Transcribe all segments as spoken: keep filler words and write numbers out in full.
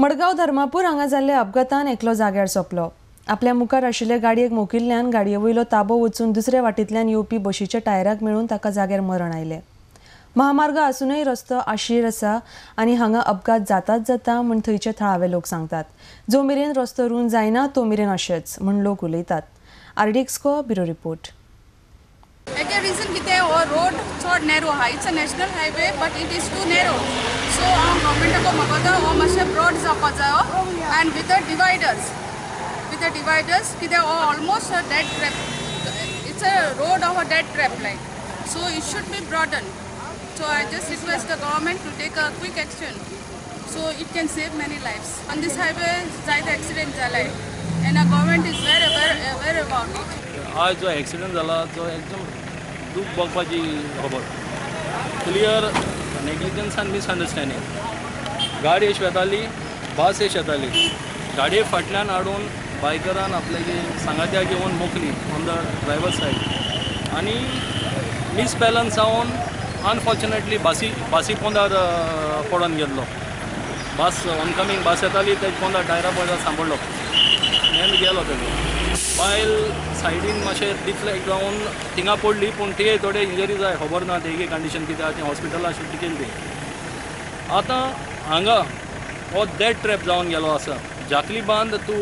मडगांव धर्मापूर हांगा जाल्ल्या अपघातान एकलो जाग्यार सोंपलो। आपल्या मुखार आशिल्ले गाडयेक मोकिल्ल्यान गाडये वयलो ताबो वचून दुसऱ्या वाटेंतल्यान येवपी बशीच्या टायराक मेळून ताका जाग्यार मरण आयलें। महामार्ग आसूनय रस्तो आशीर आसा आनी हांगा अपघात जाताच जाता म्हूण थंयचे थळावे लोक सांगतात। जो मेरेन रस्तो रुंद जायना तो मेरेन अशेंच म्हूण लोक उलयतात। आरडीएक्सको ब्युरो रिपोर्ट। The reason कितें हो रोड चड नॅरो आहा। It's a national highway but it is too narrow, so हांव गव्हर्मेंटाको मागता हो मातशें ब्रॉड जावपा जायो and with the dividers with the dividers कितें हो almost a dead trap. It's a road of a dead trap like, so it should be broaden. So I just request the government to take a quick action so it can save many lifes. On this highway जायते accident जालाय and a government is very aware aware about it. आज जो accident जाला तो एकदम दूख भोगपाची खबर। Clear negligence आनी मिसअंडरस्टँडींग। गाडी अशी येताली, बस अशी येताली, गाडये फाटल्यान हाडून बायकरान आपल्यागे सांगात्याक घेवन मोकली ऑन द ड्रायवर सायड आनी मिसबॅलन्स जावन अनफॉर्च्युनेटली बासी बासी पोंदार पडोन गेल्लो। बस ऑनकमींग बस येताली तेज पोंदार टायरा पोंदार सांपडलो आनी गेलो तेजो। बायल सायडीन मातशें दिसलें जावन थिंगा पडली, पूण ते थोडे इंजरी जाय, खबर ना तेगे कंडिशन कितें आहा, हॉस्पिटलां शिफ्ट केली ती। आतां हांगा हो डेड ट्रॅप जावन गेलो आसा। जाकली बांद to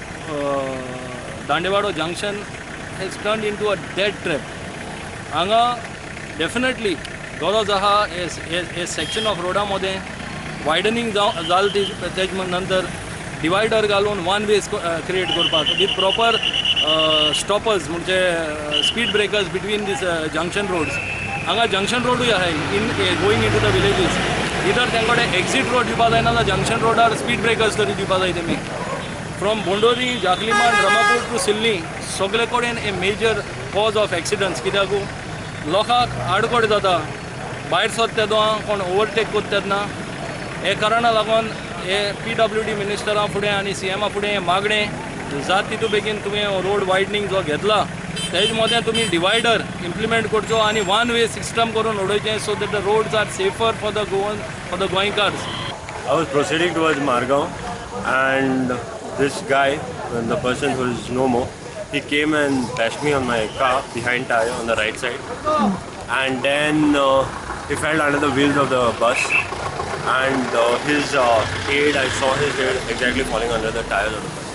Dandewado junction has turned into a dead trap. हांगा डेफिनेटली गरज आहा हे सेक्शन ऑफ रोडा मदें वायडनींग जाव जाल तेज नंतर डिवायडर घालून वन वेज क्रिएट करपाक विथ प्रॉपर स्टॉपर्स म्हणजे speed breakers between these junction roads. हांगा जंक्शन रोडूय आहाय in going into the villages. इधर तेंकडे एक्झिट रोड दिवपा जायना जाल्यार जंक्शन रोडार स्पीड ब्रेकर्स तरी दिवपा जाय तेमी। फ्रॉम बोंडोरी, जाकलीमान, रमापूर टू सिल्ली सगळे कडेन a major cause of accidents, कित्याक लोकांक आडकोड जाता, भायर सरता तेदों कोण ओवरटेक करता तेन्ना। हे कारणाक लागून हे पी डब्ल्यू डी मिनिस्टरा फुडें आनी सी एमा फुडें हे मागणें जात तितू बेगीन तुवें रोड वायडनींग जो घेतला तेज मदें तुमी डिवायडर इम्प्लिमेंट करचो आनी वन वे सिस्टम करून उडोवचें so that the roads are safer for the Goan for the गोंयकार्स। I was proceeding towards Margaon and this guy, the person who is no more, he came and bashed me on my car behind tire on the right side, and then uh, he fell under the wheels of the bus. And uh, his uh, aid, I saw his head exactly falling under the tires of the bus.